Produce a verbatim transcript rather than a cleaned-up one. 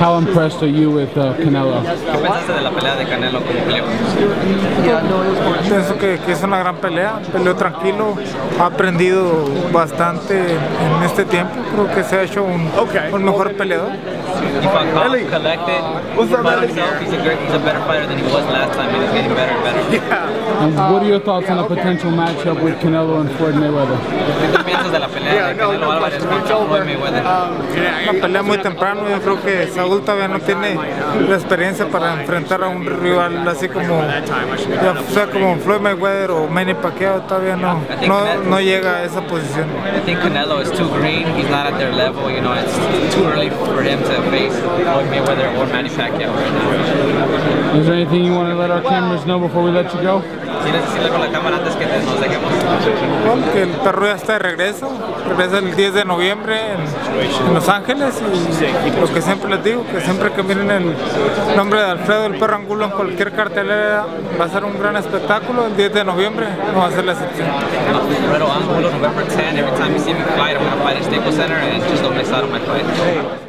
How impressed are you with uh, Canelo? ¿Qué pensaste de la pelea de Canelo como peleó? Pienso que, que es una gran pelea, peleó tranquilo, ha aprendido bastante en este tiempo, creo que se ha hecho un, un mejor peleador. He fought calm, collected, he fought himself, he's a, great, he's a better fighter than he was last time and he's getting better and better. And what are your thoughts on a potential matchup with Canelo and Floyd Mayweather? ¿Qué piensas de la pelea de Canelo Álvarez contra Floyd Mayweather? Una pelea muy temprano, yo creo que Saúl todavía no tiene la experiencia para enfrentar a un rival así como, ya sea como Floyd Mayweather o Manny Pacquiao, todavía no, no, no llega a esa posición. I think Canelo is too green, he's not at their level, you know, it's too early for him to face Floyd Mayweather or Manny Pacquiao right now. Is there anything you want to let our cameras know before we let you go? ¿Quieres decirle con la cámara antes que nos dejemos? Bueno, que el perro ya está de regreso, regresa el diez de noviembre en, en Los Ángeles y lo que siempre les digo, que siempre que miren el nombre de Alfredo el Perro Angulo en cualquier cartelera va a ser un gran espectáculo, el diez de noviembre no va a ser la excepción. Alfredo Angulo, November tenth, every time you see me fight, I'm going to fight at Staples Center and just don't miss out on my fight.